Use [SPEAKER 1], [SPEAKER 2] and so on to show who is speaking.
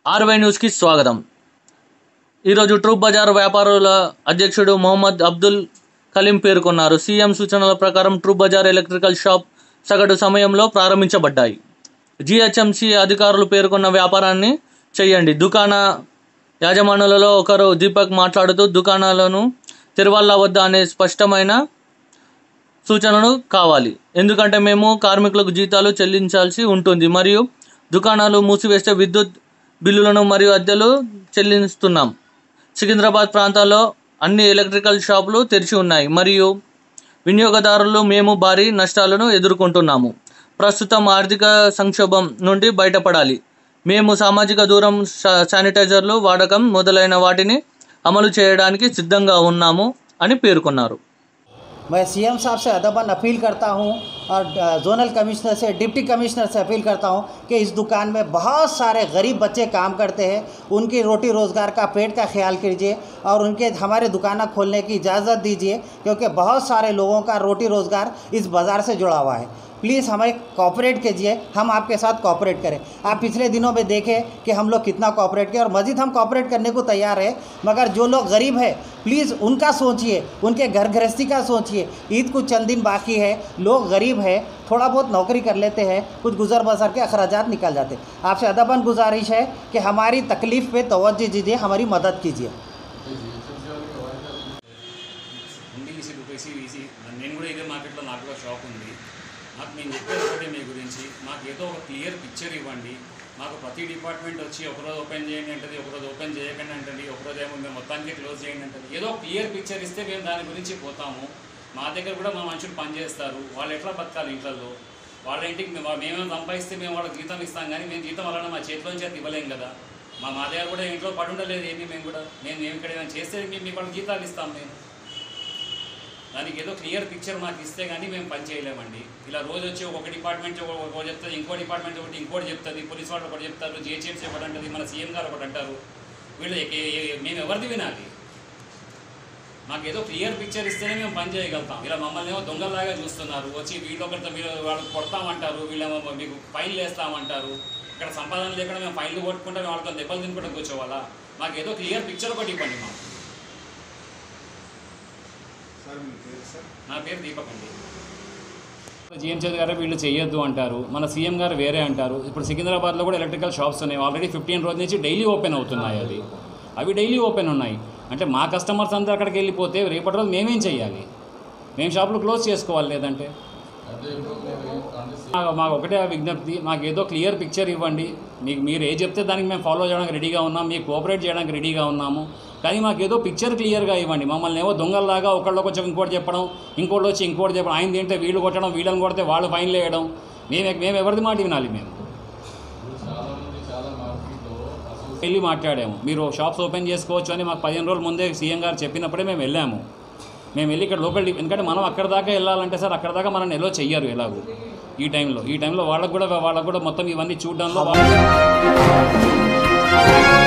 [SPEAKER 1] RY న్యూస్కి స్వాగతం. ఈరోజు ట్రూప్ బజార్ వ్యాపారుల అధ్యక్షుడు మొహమ్మద్ అబ్దుల్ కలీం పేర్కొన్నారు. సీఎం సూచనల ప్రకారం ట్రూప్ బజార్ ఎలక్ట్రికల్ షాప్ సగటు సమయంలో ప్రారంభించబడ్డాయి. జీహెచ్ఎంసీ అధికారులు పేర్కొన్న వ్యాపారాన్ని చేయండి. దుకాణ యాజమానులలో ఒకరు దీపక్ మాట్లాడుతూ, దుకాణాలను తెరవాలా వద్దా అనే స్పష్టమైన సూచనలు కావాలి. ఎందుకంటే మేము కార్మికులకు జీతాలు చెల్లించాల్సి ఉంటుంది మరియు దుకాణాలు మూసివేస్తే విద్యుత్ బిల్లులను మరియు అద్దెలు చెల్లిస్తున్నాం. సికింద్రాబాద్ ప్రాంతాల్లో అన్ని ఎలక్ట్రికల్ షాపులు తెరిచి ఉన్నాయి మరియు వినియోగదారులు మేము భారీ నష్టాలను ఎదుర్కొంటున్నాము. ప్రస్తుతం ఆర్థిక సంక్షోభం నుండి బయటపడాలి. మేము సామాజిక దూరం, శానిటైజర్లు వాడకం మొదలైన వాటిని అమలు చేయడానికి సిద్ధంగా ఉన్నాము అని పేర్కొన్నారు.
[SPEAKER 2] मैं सीएम साहब से अदबन अपील करता हूं और जोनल कमिश्नर से, डिप्टी कमिश्नर से अपील करता हूं कि इस दुकान में बहुत सारे गरीब बच्चे काम करते हैं, उनकी रोटी रोज़गार का, पेट का ख्याल कीजिए और उनके हमारे दुकान खोलने की इजाज़त दीजिए, क्योंकि बहुत सारे लोगों का रोटी रोज़गार इस बाज़ार से जुड़ा हुआ है. प्लीज़ हमें कॉपरेट कीजिए, हम आपके साथ कॉपरेट करें. आप पिछले दिनों में देखें कि हम लोग कितना कॉपरेट किए और मज़ीद हम कॉपरेट करने को तैयार है. मगर जो लोग गरीब है प्लीज़ उनका सोचिए, उनके घर गृहस्थी का सोचिए. ईद कुछ चंद दिन बाकी है, लोग गरीब है, थोड़ा बहुत नौकरी कर लेते हैं, कुछ गुजर बसर के अखराजात निकल जाते. आपसे अदबन गुजारिश है कि हमारी तकलीफ़ पे तवज्जो दीजिए, हमारी मदद कीजिए.
[SPEAKER 3] నేను కూడా ఇదే మార్కెట్లో నాకు కూడా షాప్ ఉంది. నాకు నేను చెప్పేది ఒకటి, మీ గురించి మాకు ఏదో ఒక క్లియర్ పిక్చర్ ఇవ్వండి. మాకు ప్రతి డిపార్ట్మెంట్ వచ్చి ఒకరోజు ఓపెన్ చేయండి అంటది, ఒకరోజు ఓపెన్ చేయకండి అంటది, ఒకరోజు ఏమో మేము మొత్తానికి క్లోజ్ చేయండి అంటది. ఏదో క్లియర్ పిక్చర్ ఇస్తే మేము దాని గురించి పోతాము. మా దగ్గర కూడా మా మనుషులు పనిచేస్తారు, వాళ్ళు ఎట్లా బతకాలి ఇంట్లో, వాళ్ళ ఇంటికి మేమేమో సంపాదిస్తే మేము వాళ్ళకి జీతం ఇస్తాం, కానీ మేము జీతం వలన మా చేతిలోంచి అది ఇవ్వలేం కదా. మా దగ్గర కూడా ఇంట్లో పడి ఉండలేదు ఏమి, మేము కూడా మేము ఇక్కడ ఏమైనా చేస్తే మేము మీకు వాళ్ళకి జీతాలు ఇస్తాం. మేము దానికి ఏదో క్లియర్ పిక్చర్ మాకు ఇస్తే కానీ మేము పని చేయలేమండి. ఇలా రోజు వచ్చి ఒక డిపార్ట్మెంట్ ఒకటి చెప్తుంది, ఇంకో డిపార్ట్మెంట్ ఒకటి ఇంకోటి చెప్తుంది, పోలీస్ వాళ్ళు ఒకటి చెప్తారు, జిహెచ్ఎంసీ ఒకటి అంటుంది, మన సీఎం గారు ఒకటి అంటారు. వీళ్ళు మేము ఎవరిది వినాలి? మాకు ఏదో క్లియర్ పిక్చర్ ఇస్తేనే మేము పని చేయగలుగుతాం. ఇలా మమ్మల్ని ఏమో దొంగలాగా చూస్తున్నారు. వచ్చి వీళ్ళొకరితో వాళ్ళు కొడతామంటారు, వీళ్ళేమో మీకు ఫైన్లు వేస్తామంటారు. ఇక్కడ సంపాదన లేకుండా మేము ఫైన్లు కొట్టుకుంటే వాళ్ళతో దెబ్బలు తినుకుంటూ కూర్చోవాలా? మాకు ఏదో క్లియర్ పిక్చర్ ఒకటి ఇవ్వండి. మాకు నా పేరు దీపక్ అండి. జీఎంసీ గారు వీళ్ళు చేయొద్దు అంటారు, మన సీఎం గారు వేరే అంటారు. ఇప్పుడు సికింద్రాబాద్లో కూడా ఎలక్ట్రికల్ షాప్స్ ఉన్నాయి, ఆల్రెడీ 15 రోజుల నుంచి డైలీ ఓపెన్ అవుతున్నాయి. అవి డైలీ ఓపెన్ ఉన్నాయి అంటే మా కస్టమర్స్ అందరూ అక్కడికి వెళ్ళిపోతే రేపటి రోజు మేమేం చేయాలి? మేము షాపులు క్లోజ్ చేసుకోవాలి. లేదంటే మాకు ఒకటే విజ్ఞప్తి, మాకు ఏదో క్లియర్ పిక్చర్ ఇవ్వండి. మీరు ఏం చెప్తే దానికి మేము ఫాలో చేయడానికి రెడీగా ఉన్నాం, మీకు కోఆపరేట్ చేయడానికి రెడీగా ఉన్నాము. కానీ మాకు ఏదో పిక్చర్ క్లియర్గా ఇవ్వండి. మమ్మల్ని ఏమో దొంగల్లాగా ఒకళ్ళకి వచ్చి ఇంకోటి చెప్పడం, ఇంకోటి వచ్చి ఇంకోటి చెప్పడం, ఆయన తింటే వీళ్ళు కొట్టడం, వీళ్ళని కొడితే వాళ్ళు ఫైన్లు వేయడం. మేము ఎవరిది మాట వినాలి? మేము వెళ్ళి మాట్లాడాము, మీరు షాప్స్ ఓపెన్ చేసుకోవచ్చు అని మాకు 15 రోజుల ముందే సీఎం గారు చెప్పినప్పుడే మేము వెళ్ళాము. మేము వెళ్ళి ఇక్కడ లోకల్, ఎందుకంటే మనం అక్కడ దాకా వెళ్ళాలంటే సార్ అక్కడ దాకా మనం ఎలో చెయ్యరు ఎలాగో. ఈ టైంలో వాళ్ళకు కూడా మొత్తం ఇవన్నీ చూడడంలో